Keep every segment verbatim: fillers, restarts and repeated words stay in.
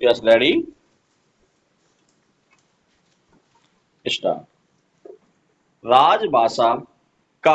Yes ready start. राजभाषा का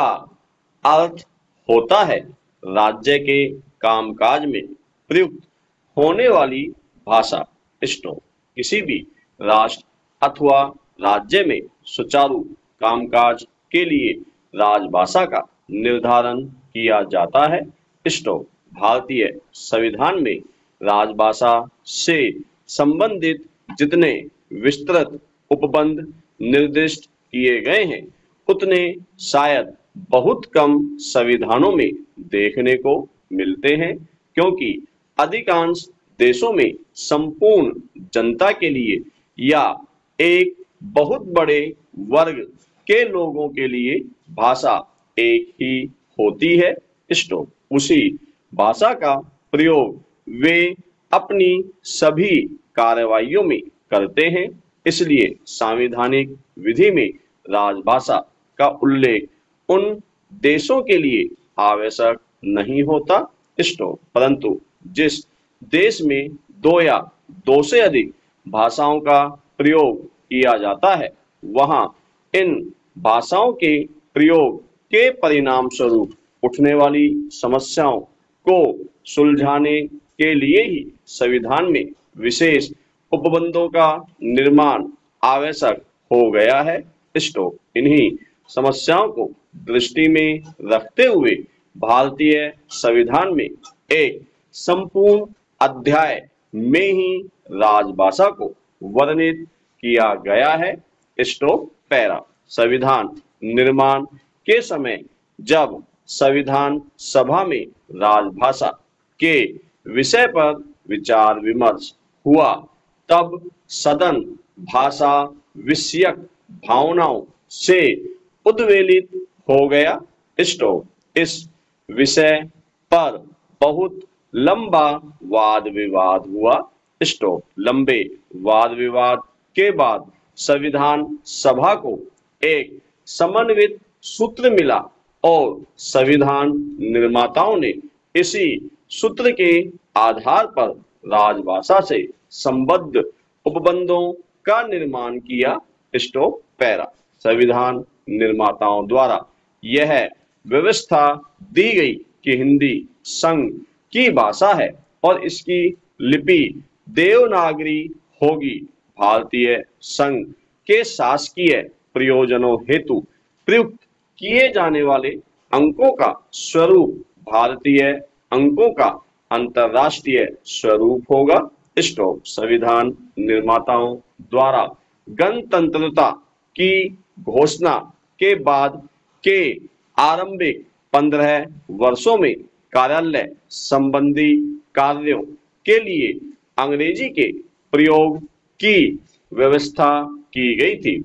अर्थ होता है राज्य के कामकाज में प्रयुक्त होने वाली भाषा। स्टॉप। किसी भी राष्ट्र अथवा राज्य में सुचारू कामकाज के लिए राजभाषा का निर्धारण किया जाता है। स्टॉप। भारतीय संविधान में राजभाषा से संबंधित जितने विस्तृत उपबंध निर्दिष्ट किए गए हैं उतने शायद बहुत कम संविधानों में देखने को मिलते हैं, क्योंकि अधिकांश देशों में संपूर्ण जनता के लिए या एक बहुत बड़े वर्ग के लोगों के लिए भाषा एक ही होती है। स्टॉप। उसी भाषा का प्रयोग वे अपनी सभी कार्रवाइयों में करते हैं, इसलिए संवैधानिक विधि में राजभाषा का उल्लेख उन देशों के लिए आवश्यक नहीं होता। स्टॉप। परंतु जिस देश में दो या दो से अधिक भाषाओं का प्रयोग किया जाता है वहां इन भाषाओं के प्रयोग के परिणाम स्वरूप उठने वाली समस्याओं को सुलझाने के लिए ही संविधान में विशेष उपबंधों का निर्माण आवश्यक हो गया है। स्टॉप। इन्हीं समस्याओं को दृष्टि में रखते हुए भारतीय संविधान में एक संपूर्ण अध्याय में ही राजभाषा को वर्णित किया गया है। स्टॉप। पैरा। संविधान निर्माण के समय जब संविधान सभा में राजभाषा के विषय पर विचार विमर्श हुआ तब सदन भाषा विषयक भावनाओं से उद्वेलित हो गया। स्टॉप। इस विषय पर बहुत लंबा वाद विवाद हुआ। स्टॉप। लंबे वाद विवाद के बाद संविधान सभा को एक समन्वित सूत्र मिला और संविधान निर्माताओं ने इसी सूत्र के आधार पर राजभाषा से संबद्ध उपबंधों का निर्माण किया। स्टॉप। पैरा। संविधान निर्माताओं द्वारा यह व्यवस्था दी गई कि हिंदी संघ की भाषा है और इसकी लिपि देवनागरी होगी। भारतीय संघ के शासकीय प्रयोजनों हेतु प्रयुक्त किए जाने वाले अंकों का स्वरूप भारतीय अंकों का अंतरराष्ट्रीय स्वरूप होगा। स्टॉप। संविधान निर्माताओं द्वारा गणतंत्रता की घोषणा के बाद के आरंभिक पंद्रह वर्षों में कार्यालय संबंधी कार्यों के लिए अंग्रेजी के प्रयोग की व्यवस्था की गई थी,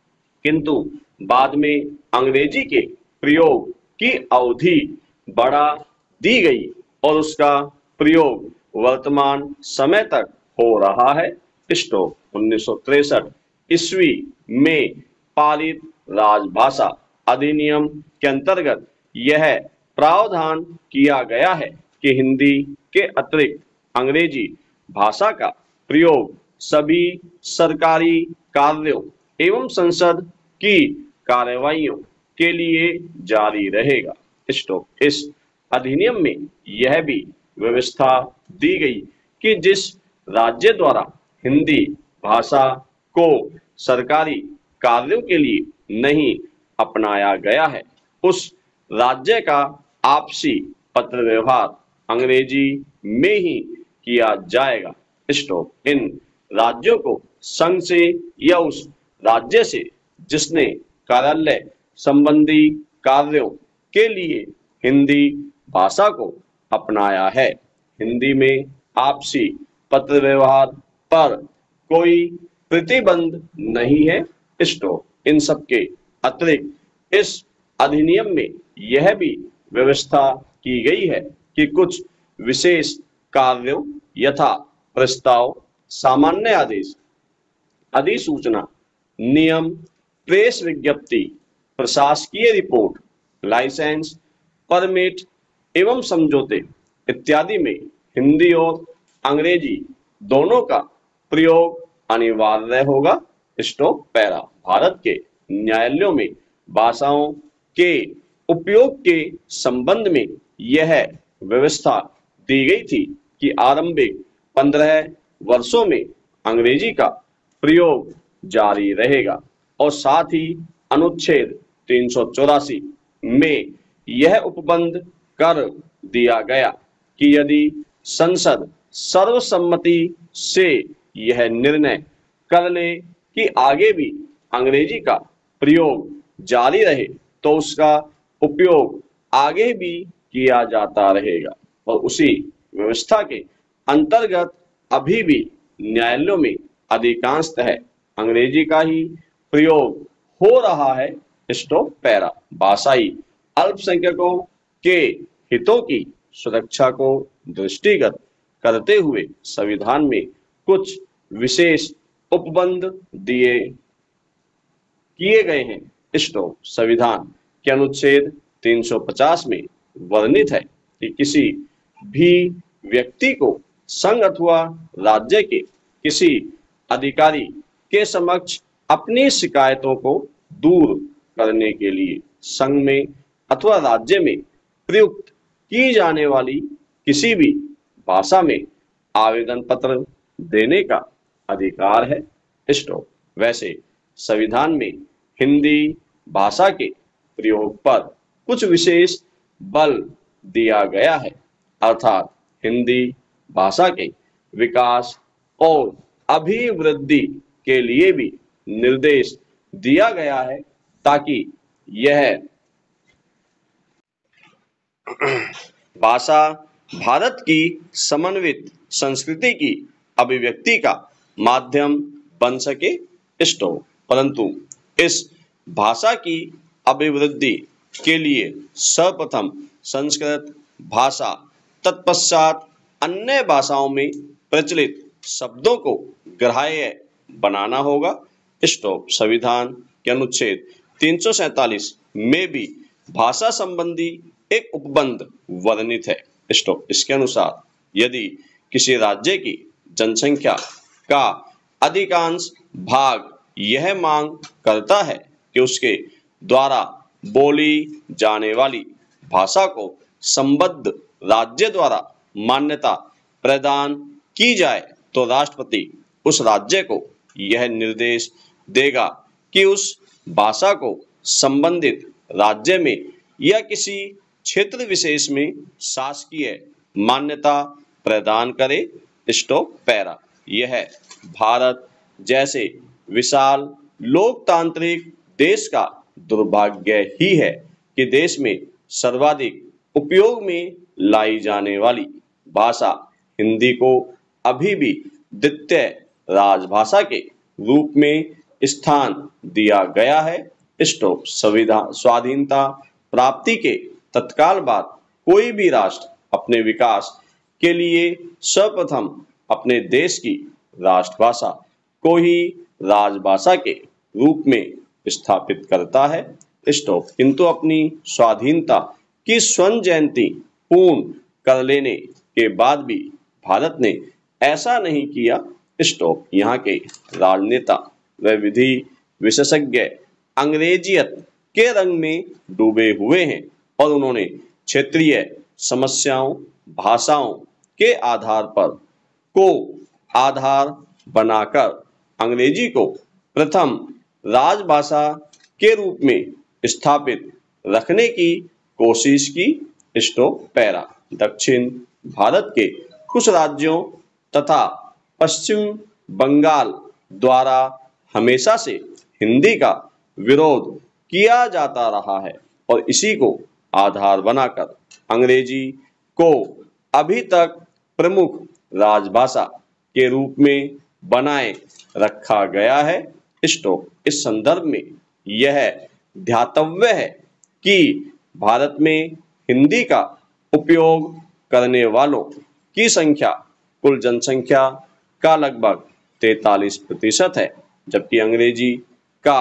किंतु बाद में अंग्रेजी के प्रयोग की अवधि बढ़ा दी गई और उसका प्रयोग वर्तमान समय तक हो रहा है। स्टॉप। उन्नीस सौ तिरसठ ईस्वी में पारित राजभाषा अधिनियम के अंतर्गत यह प्रावधान किया गया है कि हिंदी के अतिरिक्त अंग्रेजी भाषा का प्रयोग सभी सरकारी कार्यों एवं संसद की कार्यवाहियों के लिए जारी रहेगा। स्टॉप। इस अधिनियम में यह भी व्यवस्था दी गई कि जिस राज्य द्वारा हिंदी भाषा को सरकारी कार्यों के लिए नहीं अपनाया गया है उस राज्य का आपसी पत्र व्यवहार अंग्रेजी में ही किया जाएगा। स्टॉप। इन राज्यों को संघ से या उस राज्य से जिसने कार्यालय संबंधी कार्यों के लिए हिंदी भाषा को अपनाया है हिंदी में आपसी पत्र व्यवहार पर कोई प्रतिबंध नहीं है। स्टॉप। इन सबके अतिरिक्त इस अधिनियम में यह भी व्यवस्था की गई है कि कुछ विशेष कार्यों यथा प्रस्ताव, सामान्य आदेश, अधिसूचना, नियम, प्रेस विज्ञप्ति, प्रशासकीय रिपोर्ट, लाइसेंस, परमिट एवं समझौते इत्यादि में हिंदी और अंग्रेजी दोनों का प्रयोग अनिवार्य होगा। Stop para. भारत के न्यायालयों में भाषाओं के उपयोग के संबंध में यह व्यवस्था दी गई थी कि आरंभिक पंद्रह वर्षों में अंग्रेजी का प्रयोग जारी रहेगा और साथ ही अनुच्छेद तीन सौ चौरासी में यह उपबंध कर दिया गया कि यदि संसद सर्वसम्मति से यह निर्णय कर ले कि आगे भी अंग्रेजी का प्रयोग जारी रहे तो उसका उपयोग आगे भी किया जाता रहेगा और उसी व्यवस्था के अंतर्गत अभी भी न्यायालयों में अधिकांशतः अंग्रेजी का ही प्रयोग हो रहा है। Stop para. भाषाई अल्पसंख्यकों के हितों की सुरक्षा को दृष्टिगत करते हुए संविधान में कुछ विशेष उपबंध दिए किए गए हैं। स्टॉप। संविधान के अनुच्छेद तीन सौ पचास में वर्णित है कि किसी भी व्यक्ति को संघ अथवा राज्य के किसी अधिकारी के समक्ष अपनी शिकायतों को दूर करने के लिए संघ में अथवा राज्य में प्रयुक्त की जाने वाली किसी भी भाषा में आवेदन पत्र देने का अधिकार है। स्टॉप। वैसे संविधान में हिंदी भाषा के प्रयोग पर कुछ विशेष बल दिया गया है, अर्थात हिंदी भाषा के विकास और अभिवृद्धि के लिए भी निर्देश दिया गया है ताकि यह भाषा भारत की समन्वित संस्कृति की अभिव्यक्ति का माध्यम बन सके। स्टॉप। परंतु इस भाषा की अभिवृद्धि के लिए सर्वप्रथम संस्कृत भाषा तत्पश्चात अन्य भाषाओं में प्रचलित शब्दों को ग्राह्य बनाना होगा। स्टॉप। संविधान के अनुच्छेद तीन सौ सैंतालीस में भी भाषा संबंधी एक उपबंध वर्णित है। स्टॉप। इसके अनुसार यदि किसी राज्य की जनसंख्या का अधिकांश भाग यह मांग करता है कि उसके द्वारा बोली जाने वाली भाषा को संबद्ध राज्य द्वारा मान्यता प्रदान की जाए तो राष्ट्रपति उस राज्य को यह निर्देश देगा कि उस भाषा को संबंधित राज्य में या किसी क्षेत्र विशेष में शासकीय मान्यता प्रदान करे। Stop para. यह भारत जैसे विशाल लोकतांत्रिक देश का दुर्भाग्य ही है कि देश में सर्वाधिक उपयोग में लाई जाने वाली भाषा हिंदी को अभी भी द्वितीय राजभाषा के रूप में स्थान दिया गया है। स्टॉप। संविधान स्वाधीनता प्राप्ति के तत्काल बाद कोई भी राष्ट्र अपने विकास के लिए सर्वप्रथम अपने देश की राष्ट्रभाषा को ही राजभाषा के रूप में स्थापित करता है। स्टॉप। किंतु अपनी स्वाधीनता की स्वर्ण जयंती पूर्ण कर लेने के बाद भी भारत ने ऐसा नहीं किया। स्टॉप। यहाँ के राजनेता व विधि विशेषज्ञ अंग्रेजियत के रंग में डूबे हुए हैं और उन्होंने क्षेत्रीय समस्याओं भाषाओं के आधार पर को आधार बनाकर अंग्रेजी को प्रथम राजभाषा के रूप में स्थापित रखने की कोशिश की। Stop para. दक्षिण भारत के कुछ राज्यों तथा पश्चिम बंगाल द्वारा हमेशा से हिंदी का विरोध किया जाता रहा है और इसी को आधार बनाकर अंग्रेजी को अभी तक प्रमुख राजभाषा के रूप में बनाए रखा गया है। स्टॉप। इस संदर्भ में यह ध्यातव्य है कि भारत में हिंदी का उपयोग करने वालों की संख्या कुल जनसंख्या का लगभग तैंतालीस प्रतिशत है, जबकि अंग्रेजी का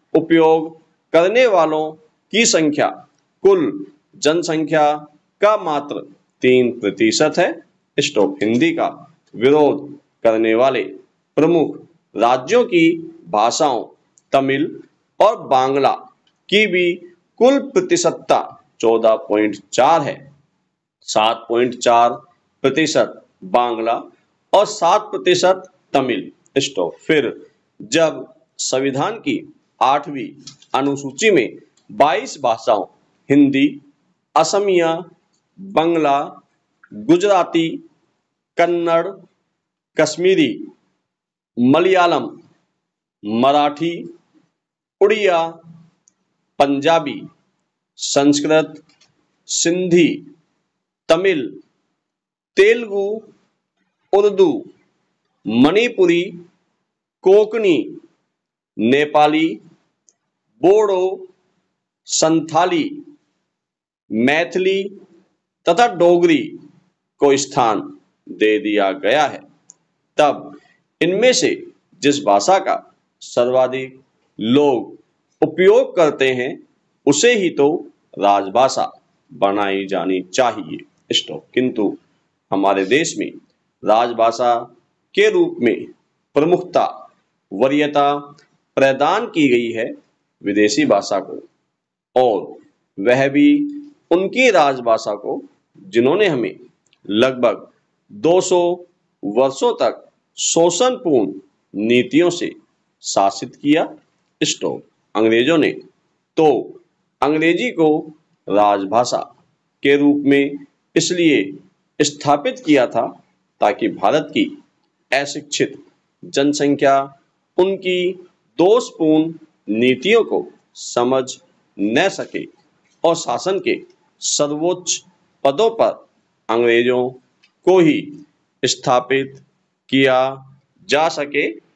उपयोग करने वालों की संख्या कुल जनसंख्या का मात्र तीन प्रतिशत है। स्टॉप। हिंदी का विरोध करने वाले प्रमुख राज्यों की भाषाओं तमिल और बांग्ला की भी कुल प्रतिशतता चौदह पॉइंट चार है। सात पॉइंट चार प्रतिशत बांग्ला और सात प्रतिशत तमिल। स्टॉप। फिर जब संविधान की आठवीं अनुसूची में बाईस भाषाओं हिंदी, असमिया, बंगला, गुजराती, कन्नड़, कश्मीरी, मलयालम, मराठी, उड़िया, पंजाबी, संस्कृत, सिंधी, तमिल, तेलुगु, उर्दू, मणिपुरी, कोंकणी, नेपाली, बोडो, संथाली, मैथिली तथा डोगरी को स्थान दे दिया गया है, तब इनमें से जिस भाषा का सर्वाधिक लोग उपयोग करते हैं उसे ही तो राजभाषा बनाई जानी चाहिए। स्टॉप। किंतु हमारे देश में राजभाषा के रूप में प्रमुखता वरीयता प्रदान की गई है विदेशी भाषा को, और वह भी उनकी राजभाषा को जिन्होंने हमें लगभग दो सौ वर्षों तक शोषणपूर्ण नीतियों से शासित किया। स्टॉप। अंग्रेजों ने तो अंग्रेजी को राजभाषा के रूप में इसलिए स्थापित किया था ताकि भारत की अशिक्षित जनसंख्या उनकी दोषपूर्ण नीतियों को समझ न सके और शासन के सर्वोच्च पदों पर अंग्रेजों को ही स्थापित किया जा सके।